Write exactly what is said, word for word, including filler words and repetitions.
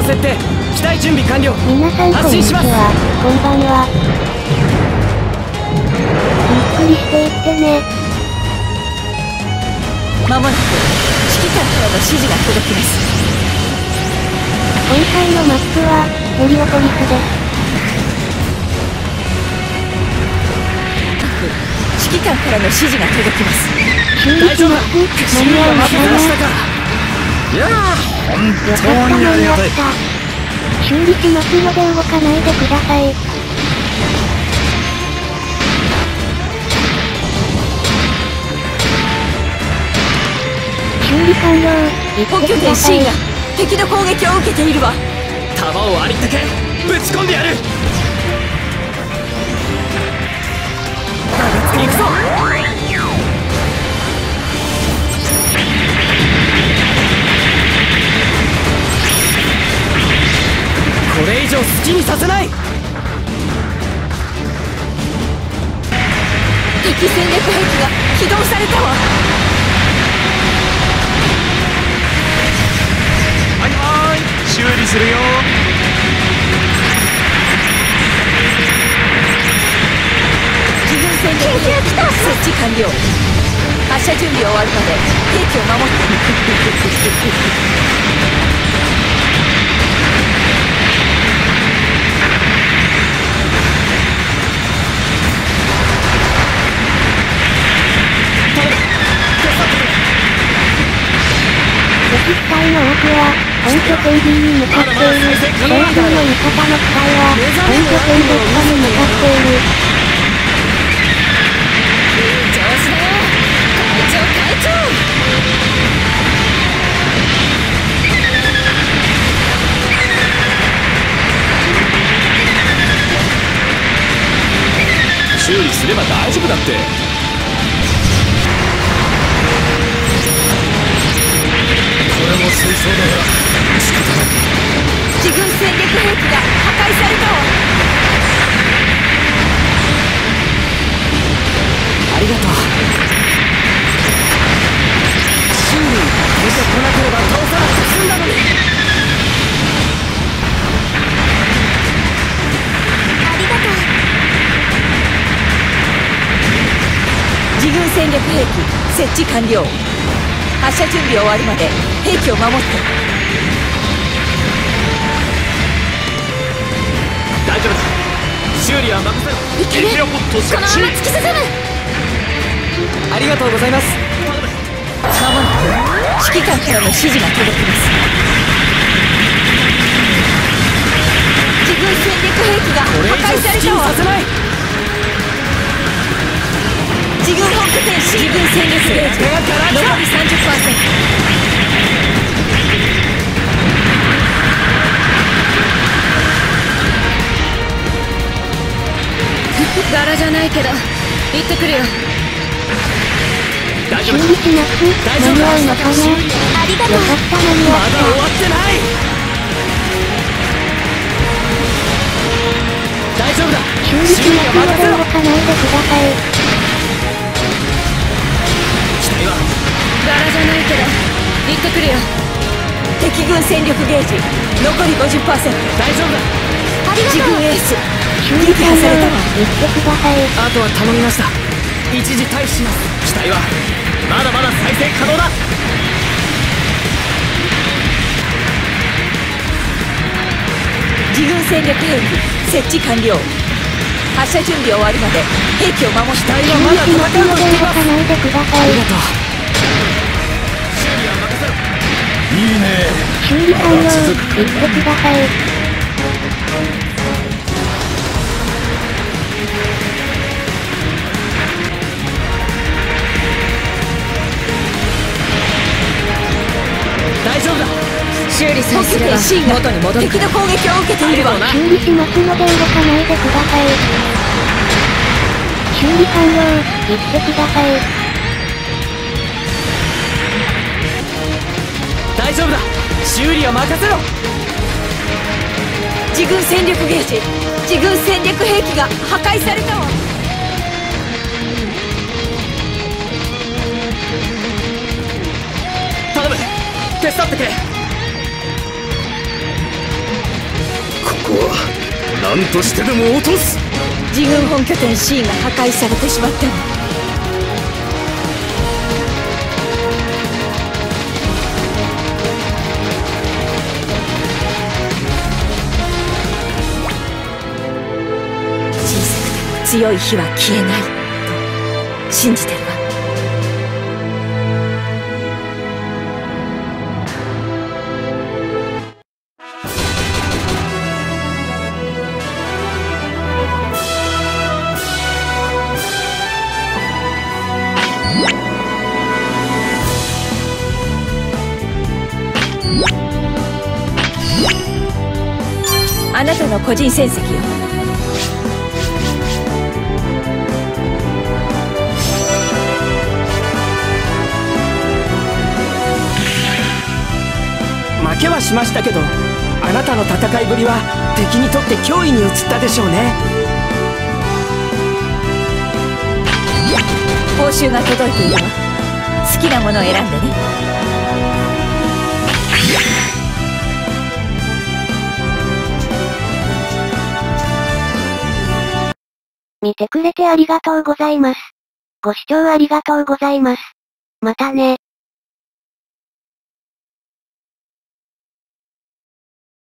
設定、機体準備完了。 皆さんこんにちは、こんばんは。ゆっくりしていってね。 まもなく指揮官からの指示が届きます。 今回のマップはヘリオポリスです。 指揮官からの指示が届きます。 修理します。間に合うのかな。 いやー、本よかった間に合った。修理しますので動かないでください。修理完了。 本拠点 C が敵の攻撃を受けているわ。 弾をありったけぶち込んでやる。行くぞ。これ以上好きにさせない。 敵戦略兵器が起動されたわ。 はいはーい、修理するよ。 自軍戦略兵器設置完了。発射準備終わるまで兵器を守って敵機体の多くは本拠点 B に向かっている。少数の味方の機体は本拠点 Z に向かっている。 調子だよ隊長隊長。 修理すれば大丈夫だって。これも水槽だから仕方ない。 自軍戦略兵器が破壊されたわ。 ありがとう。修理出てこなければ倒さなくて済んだのに。 ありがとう。自軍戦略兵器設置完了。発射準備終わるまで兵器を守って。 大丈夫だ。修理は任せろ。 いける。 エアポット設このまま置。 突き進む。 ありがとうございます。 まもなく指揮官からの指示が届きます。自軍戦略兵器がこれ以破壊上好きにされたわ。 させない。 自軍本拠点 C 自軍戦略ゲージ残り さんじゅっパーセント。 柄じゃないけど行ってくるよ。 大丈夫だ。 修理します。 大丈夫だ。 間に合うのかな。 ありがとう。 よかった間に合まだ終っわってない。大丈夫だ。 た。修理しますので動かないでください。 機体は柄じゃないけど行ってくるよ。敵軍戦力ゲージ残り ごじゅっパーセント。 大丈夫だ。 自軍エース修理完了。行ってください。 あとは頼みました。一時退避します。機体はまだまだ再生可能だ。 自軍戦略兵器設置完了。発射準備終わるまで兵器を守って。 機体修理はまだしますので戦うのしています。 動かないでください。 ありがとう。修理は任せろ。 いいね。 修理完了。行ってください。 大丈夫だ。 修理さえすれば元に戻る。敵の攻撃を受けているわ。 修理しますので動かないでください。修理完了。行ってください。 大丈夫だ。修理は任せろ。 自軍戦力ゲージ自軍戦略兵器が破壊されたわ。 頼む。手伝ってくれ。 何としてでも落とす。 自軍本拠点 C が破壊されてしまったわ。小さくても強い火は消えないと信じてるわ。あなたの個人戦績よ。 負けはしましたけど、あなたの戦いぶりは敵にとって脅威に移ったでしょうね。 報酬が届いているわ。好きなものを選んでね。 見てくれてありがとうございます。ご視聴ありがとうございます。またね。